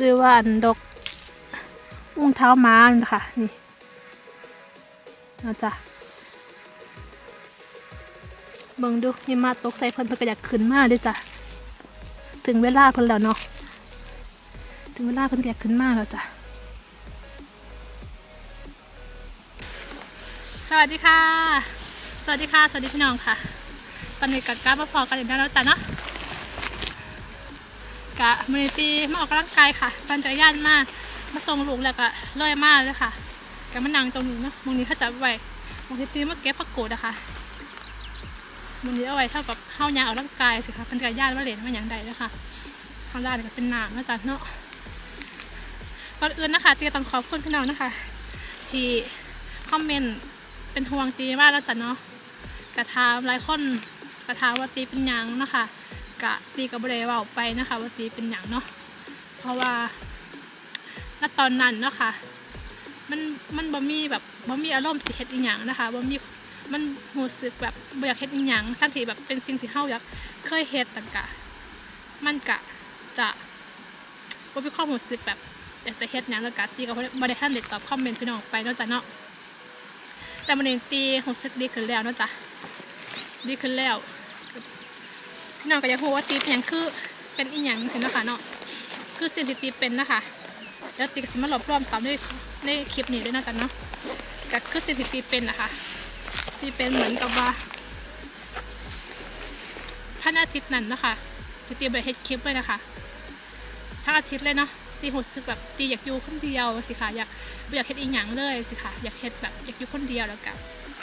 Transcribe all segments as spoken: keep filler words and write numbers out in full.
ซื้อว่าอันดอกอุ้งเท้าม้าค่ะนี่นะจ๊ะเบิ่งดูหิมะตกใส่เพิ่นเพิ่นก็อยากขึ้นมาเลยจ้ะถึงเวลาเพิ่นแล้วเนาะถึงเวลาเพิ่นก็อยากขึ้นมาแล้วจ้ะสวัสดีค่ะสวัสดีค่ะสวัสดีพี่น้องค่ะตอนนี้กับการมาพอกันอีกแล้วจ้ะเนาะกะมูลนิธิมาออกกำลังกายค่ะปั่นจักรยานมามาส่งลูกแล้วก็เลื่อยมาเลยค่ะกะมานั่งตรงนี้เนาะมูลนิธิเขาจับไว้มูลนิธิมาเก็บผักกูดนะคะมูลนิธิเอาไว้เท่ากับเฮายางออกกำลังกายสิค่ะปั่นจักรยานมาเล่นมาอย่างใดเลยค่ะข้างล่างก็เป็นหนามนะจ๊ะเนาะก่อนอื่นนะคะตีต้องขอบคุณพี่น้องนะคะที่คอมเมนต์เป็นห่วงตีมากแล้วจ้ะเนาะกระทำหลายคนกระทำว่าตีเป็นยังนะคะกะตีกับบริวารไปนะคะว่าตีเป็นอย่างเนาะเพราะว่าณตอนนั้นเนาะค่ะมันมันบ่มีแบบบ่มีอารมณ์สิเฮ็ดอีหยังนะคะบ่มีมันรู้สึกแบบบ่อยากเฮ็ดอีหยังทั้งที่แบบเป็นสิ่งที่เฮาอยากเคยเฮ็ดแต่กะมันกะจะบ่มีความรู้สึกแบบอยากจะเฮ็ดหยังแล้วกะตีก็บ่ได้ทันได้ตอบคอมเมนต์พี่น้องไปเนาะจ้ะเนาะแต่มันเองตีรู้สึกดีขึ้นแล้วเนาะจ้ะดีขึ้นแล้วพี่น้องก็อยากรู้ว่าตีเป็นอย่างคือเป็นอีหยังสินะคะเนาะคือสิ่งที่ตีเป็นนะคะแล้วตีสิมาหลบรวมตามในในคลิปนี้ด้วยนะจ๊ะเนาะก็คือสิ่งที่ตีเป็นนะคะตีเป็นเหมือนกับว่าพระอาทิตย์นั้นนะคะที่ตีไปเฮ็ดคลิปเลยนะคะทั้งอาทิตย์เลยเนาะตีรู้สึกแบบตีอยากอยู่คนเดียวสิค่ะอยากอยากเฮ็ดอีหยังเลยสิค่ะอยากเฮ็ดแบบอยากอยู่คนเดียวแล้วกัน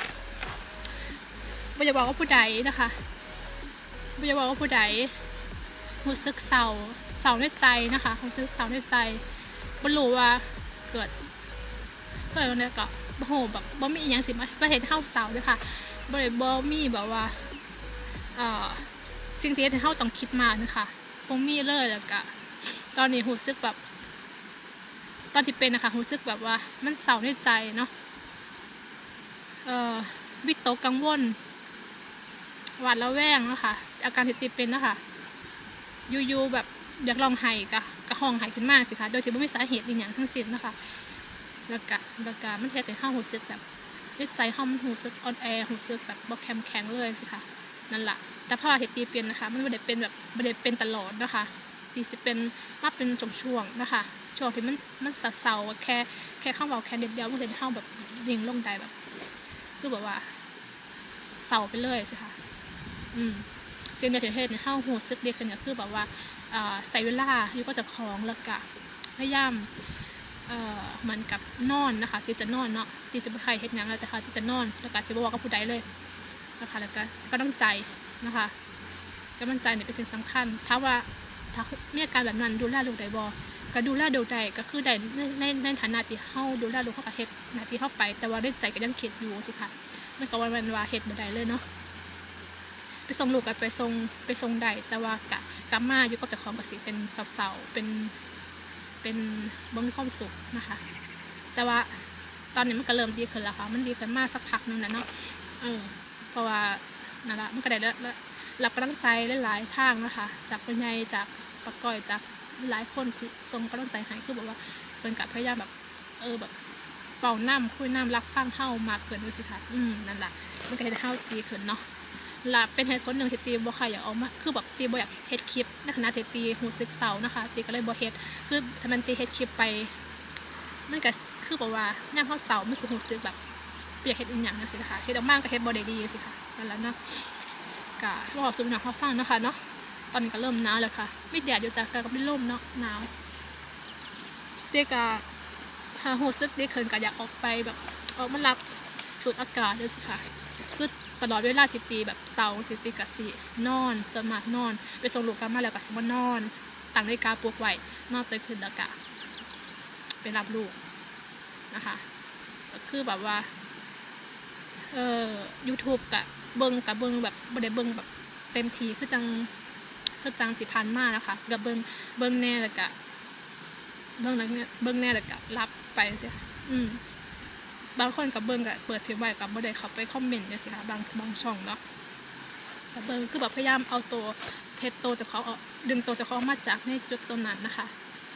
ไม่อยากบอกว่าผู้ใดนะคะไม่อยากบอกว่าผู้ใดรู้สึกเศร้าเศร้าในใจนะคะรู้สึกเศร้าในใจไม่รู้ว่าเกิดเกิดวันนี้ก็โอ้โหแบบบ่มีอีหยังสิมาประเทศเฮาเศร้าด้วยค่ะบ่ได้บ่มีแบบว่าเอ่อสิ่งที่เฮาต้องคิดมากนะคะบ่มีเลยแล้วก็ตอนนี้รู้สึกแบบตอนที่เป็นนะคะรู้สึกแบบว่ามันเศร้าในใจเนาะเอ่อวิตกกังวลหวาดระแวงนะคะอาการที่ติดเป็นนะคะยูๆแบบอยากลองไห้กะกะห้องไห้ขึ้นมาสิคะโดยที่ไม่มีสาเหตุอย่างทั้งสิ้นนะคะแล้วกะแล้วกะมันเทแต่ห้าหูสึกแบบใจห้องหูสึกอ่อนแอหูสึกแบบบกแข็งแข็งเลยสิคะนั่นแหละแต่พอเหตุตีเป็นนะคะมันไม่ได้เป็นแบบไม่ได้เป็นตลอดนะคะตีจะเป็นมาเป็นช่วงๆนะคะช่วงที่มันมันเศร้าๆแค่แค่ข้าวเบาแค่เดียวเดียวมันเห็นห้าแบบยิงลงได้แบบคือแบบว่าเศร้าไปเลยสิคะอืมสิ่งเดียวที่เห็นห้าหูสึกเดียวกันก็คือแบบว่าใส่เวลาอยู่ก็จะคล้องแล้วก็พยายามเหมือนกับนอนนะคะที่จะนอนเนาะที่จะไปใครเฮ็ดงานแล้วแต่ค่ะที่จะนอนแล้วก็จะบอกกับผู้ใดเลยนะคะแล้วก็ก็ต้องใจนะคะกำลังใจเนี่ยเป็นสิ่งสำคัญถ้าว่าถ้ามีอาการแบบนั้นดูแลลูกได้บ่ก็ดูแลดูได้ก็คือได้ในในฐานะที่เฮาดูแลลูกเขาก็เฮ็ดหน้าที่เข้าไปแต่ว่าได้ใจก็ยังคิดอยู่สิค่ะไม่ก็วันวันว่าเฮ็ดบ่ได้เลยเนาะไปส่งลูกกันไปส่งไปส่งได้แต่ว่ากะกลับมาอยู่กับเจ้าของก็สิเป็นเศร้าๆเป็นเป็นบ่มีความสุขนะคะแต่ว่าตอนนี้มันก็เริ่มดีขึ้นแล้วค่ะมันดีขึ้นมากสักพักนึงแล้วเนาะเออเพราะว่านั่นแหละมันก็ได้รับกำลังใจหลายๆทางนะคะจากผู้ใหญ่จากปะก้อยจากหลายคนที่ส่งกำลังใจให้คือบอกว่าเป็นกับพยายามแบบเออแบบเป่าน้ำคุยน้ำรักฟังเฮามากเกินด้วยสิค่ะอืมนั่นแหละมันก็ได้เฮาดีขึ้นเนาะและเป็นเหตุผลหนึ่งที่ตีบ่ค่ะอยากออกมาคือแบบตีบ่อยากเฮ็ดคลิปในขณะที่ตีหูสึกเศร้านะคะตีก็เลยบ่เฮ็ดคือถ้ามันตีเฮ็ดคลิปไปมันก็คือแบบว่าย่างเฮาเศร้ามันสิหูสึกแบบเปียกเฮ็ดอีหยังจังซี่นะคะเฮ็ดออกมาก็เฮ็ดบ่ได้ดีสิค่ะนั่นแหละเนาะก็บอกสู่พี่น้องเฮาฟังนะคะเนาะตอนนี้ก็เริ่มหนาวแล้วค่ะมีแดดอยู่จ้ะแต่ก็มีลมเนาะหนาวตีก็หาหูสึกดีขึ้นก็อยากออกไปแบบออกมารับสูดอากาศด้วยสิค่ะคือตลอดเวลาสิตีแบบเสาสิตีกับสินอนสมัครนอนไปส่งลูกกันมาแล้วกับสิมานอนตั้งนาฬิกาปลุกไว้นอนตื่นขึ้นแล้วก็ไปรับลูกนะคะก็คือแบบว่าเอ่อ ยูทูบ กับเบิ้งกับเบิ้งแบบบ่ได้เบิ้งแบบเต็มทีคือจังคือจังติพันมากนะคะกับเบิ้งเบิ้งแน่แล้วก็เบิ้งแล้วเนี่ยเบิ้งแน่แล้วก็รับไปสิอืมบางคนกับเบิ้งกับเปิดทิ้งไว้กับบ่ได้เข้าไปคอมเมนต์เนี่ยสิค่ะบางบางช่องเนาะแต่เบิ้งคือแบบพยายามเอาตัวเทสตัวจากเขาดึงตัวจากเขามาจากในจุดตรงนั้นนะคะ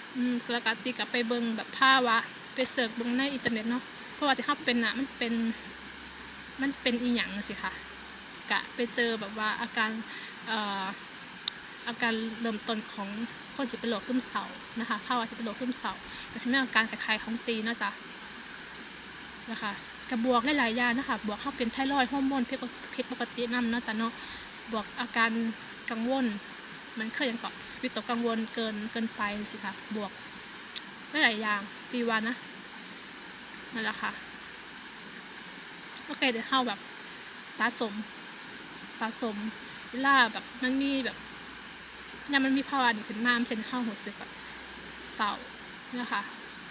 อืมแล้วก็ตีกับไปเบิ่งแบบภาพวะไปเสิร์ชเบิ่งในอินเทอร์เน็ตเนาะเพราะว่าที่เขาเป็นอ่ะมันเป็นมันเป็นอีหยังสิค่ะกะไปเจอแบบว่าอาการเอ่ออาการเริ่มต้นของคนสิเป็นโรคซึมเศร้านะคะภาวะที่เป็นโรคซึมเศร้าก็จะมีอาการคล้ายๆของตีเนาะจ้ะนะคะกระบวกหลายๆอย่างนะคะบวกเข้าเป็นไทรอยด์ฮอร์โมนผิดปกตินำเนาะจ้ะเนาะบวกอาการกังวลมันเคยยังเกาะวิตกกังวลเกินเกินไปสิค่ะบวกหลายอย่างตีวันนะนั่นแหละค่ะโอเคเดี๋ยวเข้าแบบสะสมสะสมเวลาแบบมันมีแบบเนี่ยมันมีภาวะนี้ขึ้นมามันเป็นเข้าหัวสึกแบบเศร้านะคะ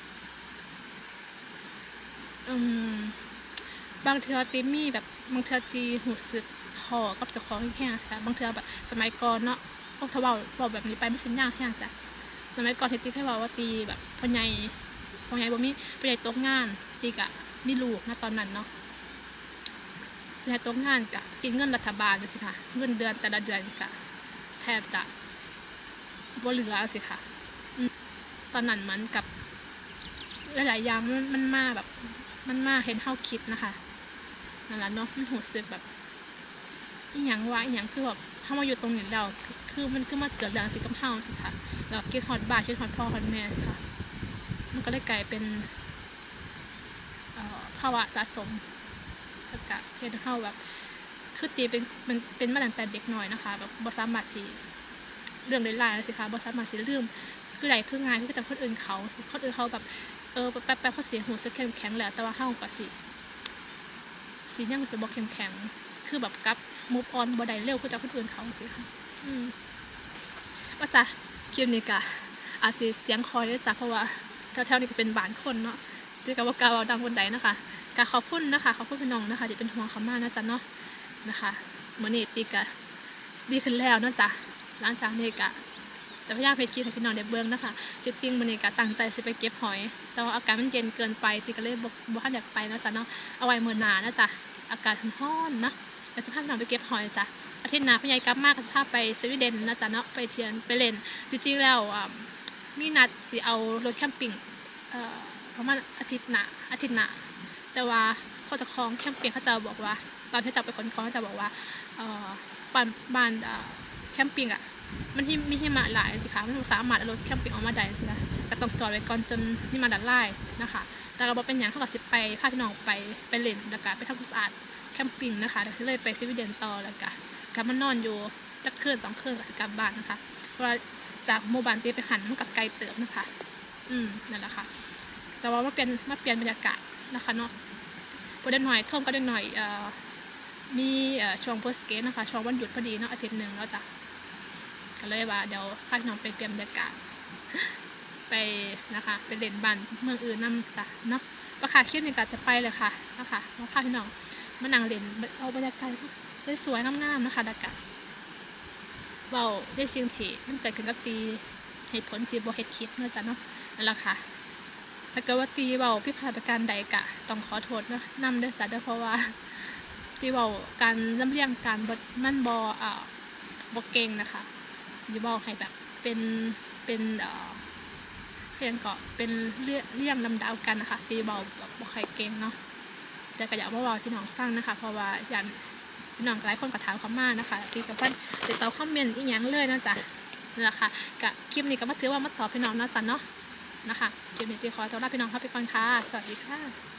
อืมบางเทือตีมีแบบบางเทือตีหูสึกห่อกับเจ้าของแห้งใช่ไหมบางเทือแบบสมัยก่อนเนาะพวกทว่าบอกแบบนี้ไปไม่ใช่ยากแห้งจ้ะสมัยก่อนที่ตีแค่ว่าว่าตีแบบพ่อใหญ่พ่อใหญ่บ่มีพ่อใหญ่ตกงานตีกะมีลูกนะตอนนั้นเนาะพ่อใหญ่ตกงานกะกินเงินรัฐบาลสิค่ะเงินเดือนแต่ละเดือนกะแทบจะบ่เหลือสิค่ะตอนนั้นมันกับหลายๆอย่างมันมันมาแบบมันมาเห็นเฮาคิดนะคะนั่นแหละเนาะมันหูสึกแบบอีหยังวะอีหยังคือแบบเฮามาอยู่ตรงนี้แล้วคือมันคือมาเกิดเรื่องสิกับเฮาสิค่ะแล้วคิดฮอดบ้านคิดฮอดพ่อฮอดแม่สิค่ะมันก็เลยกลายเป็นเอ่อภาวะสะสมแล้วก็เฮ็ดให้เฮาแบบคือตีเป็นมันเป็นมาตั้งแต่เด็กน้อยนะคะแบบบ่สามารถสิเรื่องหลายๆสิค่ะบ่สามารถสิลืมคือใดคืองานคือจังคนอื่นเขาคนอื่นเขาแบบเออแป๊บๆเขาเสียหูสึกเข้มแข็งแล้วแต่ว่าเฮาก็สิสิยังสิบ่เข้มแข็งคือแบบกับมูฟออนบ่ได้เร็วคือจังคนอื่นเขาสิค่ะอืมว่าจ้ะคลิปนี้ก็อาจสิเสียงคอยด้วยจ้ะเพราะว่าแถวๆนี้ก็เป็นบ้านคนเนาะที่ก็บ่กล้าเว้าดังปานใดนะคะก็ขอบคุณนะคะขอบคุณพี่น้องนะคะที่เป็นห่วงเขามากนะจ๊ะเนาะนะคะมื้อนี้ติก็ดีขึ้นแล้วเนาะจ้ะหลังจากนี้ก็จะพยายามไปกินให้พี่น้องได้เบิ่งนะคะจริงๆมื้อนี้ก็ตั้งใจสิไปเก็บหอยแต่ว่าอากาศมันเย็นเกินไปติก็เลยบ่บ่ทันอยากไปเนาะจ้ะเนาะเอาไว้มื้อหน้านะจ๊ะอากาศร้อนเนาะเดี๋ยวจะพาพี่น้องไปเก็บหอยจ้ะอาทิตย์หน้าพี่ใหญ่กลับมาก็จะพาไปสวีเดนนะจ๊ะเนาะไปเที่ยวไปเล่นจริงๆแล้วอ่ามีนัดสิเอารถแคมปิ้งเอ่อประมาณอาทิตย์หน้าอาทิตย์หน้าแต่ว่าเขาจะคล้องแคมปิ้งเขาจะบอกว่าตอนที่จับไปขนของเขาจะบอกว่าเอ่อบ้านบ้านแคมปิ้งอ่ะมันที่มีหิมะหลายสิคะมันสามารถเอารถแคมปิ้งออกมาได้สิคะก็ต้องจอดไว้ก่อนจนหิมะดัดไล่นะคะแต่เราบอกเป็นอย่างเขาก็สิไปพาพี่น้องไปไปเล่นแล้วก็ไปทำความสะอาดแคมปิ้งนะคะเดี๋ยวเลยไปสวีเดนต่อแล้วก็กลับมานอนอยู่จักคืนสองคืนก็สิกลับบ้านนะคะเพราะว่าจากโมบานตีไปหันมันกับไกลเติมนะคะอืมนั่นแหละค่ะแต่ว่ามาเปลี่ยนมาเปลี่ยนบรรยากาศนะคะเนาะพอได้หน่อยท่วมก็ได้หน่อยเอ่อมีเอ่อช่วงโพสเกตนะคะช่วงวันหยุดพอดีเนาะอาทิตย์หนึ่งแล้วจ้ะก็เลยว่าเดี๋ยวพาพี่น้องไปเปลี่ยนบรรยากาศไปนะคะไปเล่นบ้านเมืองอื่นนั่นจ้ะเนาะประกาศคลิปนี้ก็จะไปเลยค่ะนะคะมาพาพี่น้องมานั่งเล่นเอาบรรยากาศสวยๆงามๆนะคะดักกะเบาได้สิ่งที่มันเกิดขึ้นกับตีเหตุผลที่บ่เฮ็ดคลิปเนาะจ้ะเนาะนั่นแหละค่ะถ้าเกิดว่าตีเบาพิพาทประการใดกะต้องขอโทษนะนำด้วยจ้ะเพราะว่าตีเบาการลำเลียงการบดมันบออ่าบอเก่งนะคะสีเบาให้แบบเป็นเป็นเอ่อเพียงก็เป็นเลี่ยงลำดาวกันนะคะตีเบาแบบบอใครเก่งเนาะแต่ก็อยากมาบอกพี่น้องฟังนะคะเพราะว่าอย่างพี่น้องหลายคนก็ถามเขามากนะคะตีกับเพื่อนติดต่อคอมเมนต์อีกอย่างเลยนะจ๊ะนี่แหละค่ะกับคลิปนี้ก็มาถือว่ามาตอบพี่น้องนะจ๊ะเนาะนะคะคลิปนี้ตีขอตัวลาพี่น้องเข้าไปก่อนค่ะสวัสดีค่ะ